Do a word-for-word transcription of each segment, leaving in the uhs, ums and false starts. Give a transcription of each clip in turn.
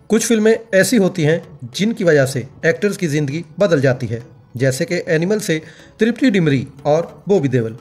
कुछ फिल्में ऐसी होती हैं जिनकी वजह से एक्टर्स की ज़िंदगी बदल जाती है, जैसे कि एनिमल से तृप्ति डिमरी और बॉबी देओल।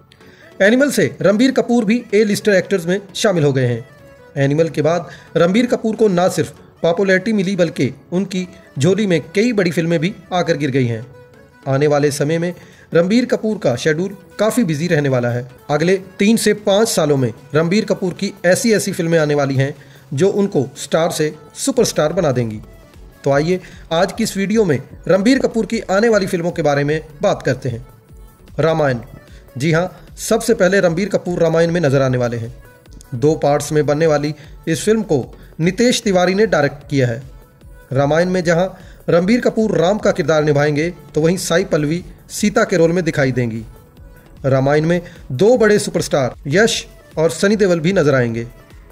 एनिमल से रणबीर कपूर भी ए लिस्टर एक्टर्स में शामिल हो गए हैं। एनिमल के बाद रणबीर कपूर को ना सिर्फ पॉपुलैरिटी मिली बल्कि उनकी झोली में कई बड़ी फिल्में भी आकर गिर गई हैं। आने वाले समय में रणबीर कपूर का शेड्यूल काफ़ी बिजी रहने वाला है। अगले तीन से पाँच सालों में रणबीर कपूर की ऐसी ऐसी फिल्में आने वाली हैं जो उनको स्टार से सुपरस्टार बना देंगी। तो आइए आज की इस वीडियो में रणबीर कपूर की आने वाली फिल्मों के बारे में बात करते हैं। रामायण, जी हाँ, सबसे पहले रणबीर कपूर रामायण में नजर आने वाले हैं। दो पार्ट्स में बनने वाली इस फिल्म को नितेश तिवारी ने डायरेक्ट किया है। रामायण में जहां रणबीर कपूर राम का किरदार निभाएंगे तो वहीं साई पल्लवी सीता के रोल में दिखाई देंगी। रामायण में दो बड़े सुपरस्टार यश और सनी देओल भी नजर आएंगे।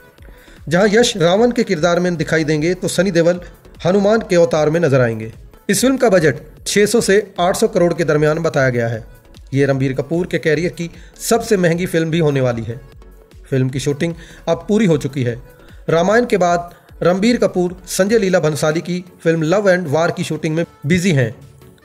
जहां यश रावण के किरदार में दिखाई देंगे तो सनी देओल हनुमान के अवतार में नजर आएंगे। इस फिल्म का बजट छह सौ से आठ सौ करोड़ के दरमियान बताया गया है। ये रणबीर कपूर के कैरियर की सबसे महंगी फिल्म भी होने वाली है। फिल्म की शूटिंग अब पूरी हो चुकी है। रामायण के बाद रणबीर कपूर संजय लीला भंसाली की फिल्म लव एंड वार की शूटिंग में बिजी हैं।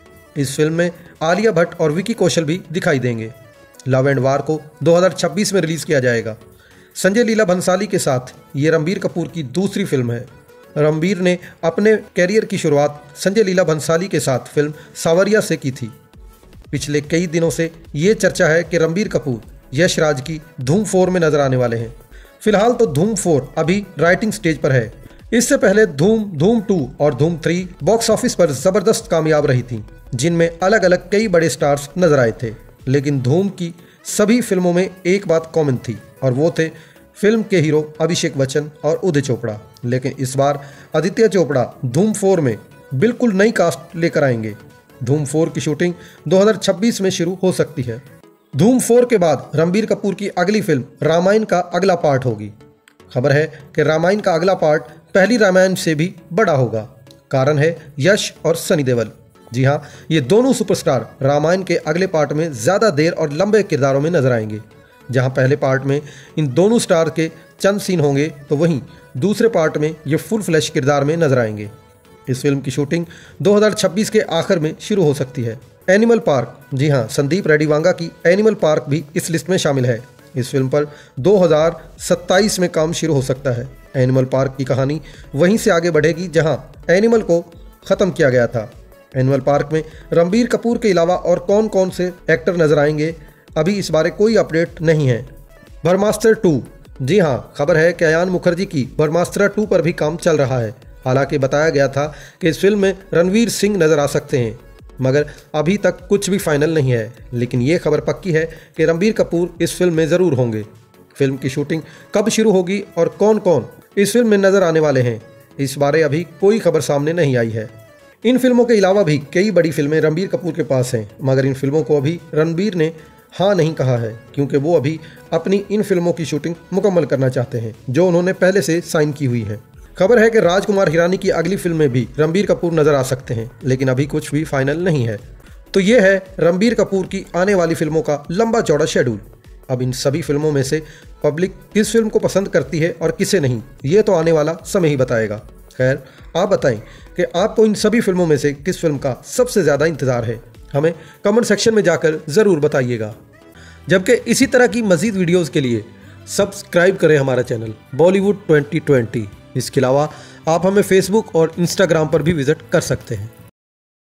इस फिल्म में आलिया भट्ट और विकी कौशल भी दिखाई देंगे। लव एंड वार को दो हज़ार छब्बीस में रिलीज किया जाएगा। संजय लीला भंसाली के साथ ये रणबीर कपूर की दूसरी फिल्म है। रणबीर ने अपने कैरियर की शुरुआत संजय लीला भंसाली के साथ फिल्म सावरिया से की थी। पिछले कई दिनों से ये चर्चा है कि रणबीर कपूर यश राज की धूम फोर में नजर आने वाले हैं। फिलहाल तो धूम फोर अभी राइटिंग स्टेज पर है। इससे पहले धूम, धूम टू और धूम थ्री बॉक्स ऑफिस पर जबरदस्त कामयाब रही थी, जिनमें अलग अलग कई बड़े स्टार्स नजर आए थे। लेकिन धूम की सभी फिल्मों में एक बात कॉमन थी और वो थे फिल्म के हीरो अभिषेक बच्चन और उदय चोपड़ा। लेकिन इस बार आदित्य चोपड़ा धूम फोर में बिल्कुल नई कास्ट लेकर आएंगे। धूम फोर की शूटिंग दो हज़ार छब्बीस में शुरू हो सकती है। धूम फोर के बाद रणबीर कपूर की अगली फिल्म रामायण का अगला पार्ट होगी। खबर है कि रामायण का अगला पार्ट पहली रामायण से भी बड़ा होगा। कारण है यश और सनी देओल। जी हाँ, ये दोनों सुपरस्टार रामायण के अगले पार्ट में ज़्यादा देर और लंबे किरदारों में नजर आएंगे। जहाँ पहले पार्ट में इन दोनों स्टार के चंद सीन होंगे तो वहीं दूसरे पार्ट में ये फुल फ्लैश किरदार में नजर आएंगे। इस फिल्म की शूटिंग दो हज़ार छब्बीस के आखिर में शुरू हो सकती है। एनिमल पार्क, जी हाँ, संदीप रेड्डी वांगा की एनिमल पार्क भी इस लिस्ट में शामिल है। इस फिल्म पर दो हज़ार सत्ताईस में काम शुरू हो सकता है। एनिमल पार्क की कहानी वहीं से आगे बढ़ेगी जहां एनिमल को ख़त्म किया गया था। एनिमल पार्क में रणबीर कपूर के अलावा और कौन कौन से एक्टर नजर आएंगे, अभी इस बारे कोई अपडेट नहीं है। ब्रह्मास्त्र टू, जी हाँ, खबर है कि अयान मुखर्जी की ब्रह्मास्त्र टू पर भी काम चल रहा है। हालांकि बताया गया था कि इस फिल्म में रणवीर सिंह नजर आ सकते हैं, मगर अभी तक कुछ भी फाइनल नहीं है। लेकिन ये खबर पक्की है कि रणबीर कपूर इस फिल्म में ज़रूर होंगे। फिल्म की शूटिंग कब शुरू होगी और कौन कौन इस फिल्म में नजर आने वाले हैं, इस बारे अभी कोई खबर सामने नहीं आई है। इन फिल्मों के अलावा भी कई बड़ी फिल्में रणबीर कपूर के पास हैं, मगर इन फिल्मों को अभी रणबीर ने हाँ नहीं कहा है, क्योंकि वो अभी अपनी इन फिल्मों की शूटिंग मुकम्मल करना चाहते हैं जो उन्होंने पहले से साइन की हुई है। खबर है कि राजकुमार हिरानी की अगली फिल्म में भी रणबीर कपूर नजर आ सकते हैं, लेकिन अभी कुछ भी फाइनल नहीं है। तो ये है रणबीर कपूर की आने वाली फिल्मों का लंबा चौड़ा शेड्यूल। अब इन सभी फिल्मों में से पब्लिक किस फिल्म को पसंद करती है और किसे नहीं, ये तो आने वाला समय ही बताएगा। खैर, आप बताएं कि आपको इन सभी फिल्मों में से किस फिल्म का सबसे ज़्यादा इंतज़ार है, हमें कमेंट सेक्शन में जाकर ज़रूर बताइएगा। जबकि इसी तरह की मज़ीद वीडियोज़ के लिए सब्सक्राइब करें हमारा चैनल बॉलीवुड ट्वेंटी ट्वेंटी। इसके अलावा आप हमें फेसबुक और इंस्टाग्राम पर भी विजिट कर सकते हैं।